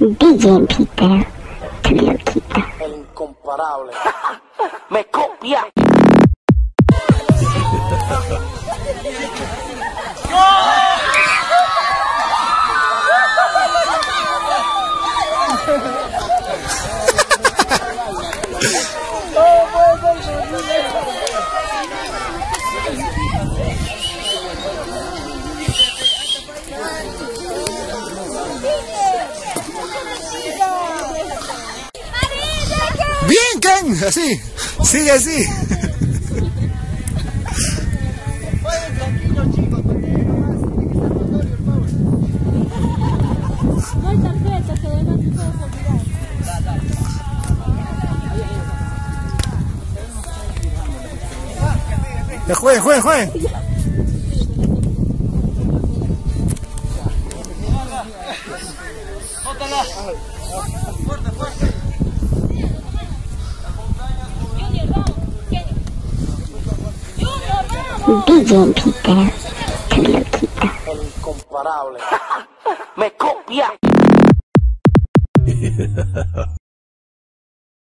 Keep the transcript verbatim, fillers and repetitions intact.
D J Peter, tu loquita. El incomparable. ¡Me copia! Bien, Ken, así, sigue así. No hay tarjeta, que además te puedes olvidar. Ya jueguen, jueguen, jueguen. Fuerte, fuerte. D J Peter, tu loquita. El incomparable. ¡Me copia!